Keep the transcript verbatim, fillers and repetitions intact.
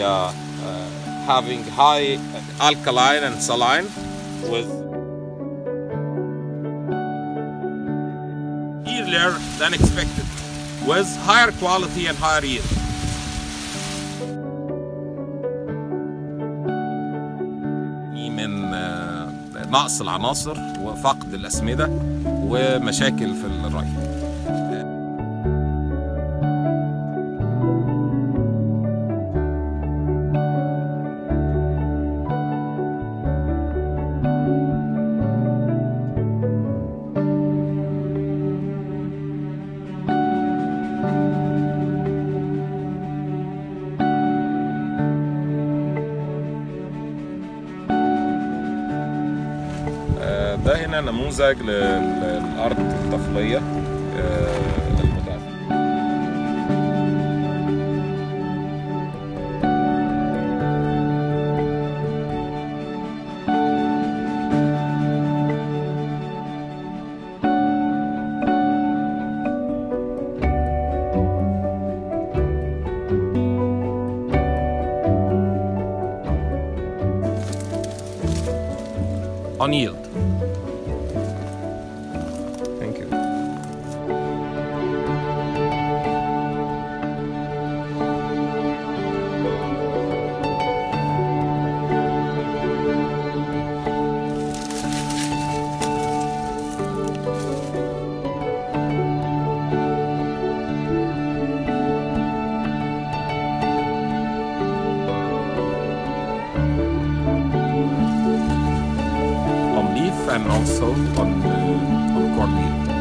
uh, uh, having high alkaline and saline with earlier than expected, with higher quality and higher yield. من نقص العناصر وفقد الأسمدة ومشاكل في الري. ده هنا نموذج للأرض الطفلية المتعفنة. On yield. Thank you. And also on, uh, on cornmeal.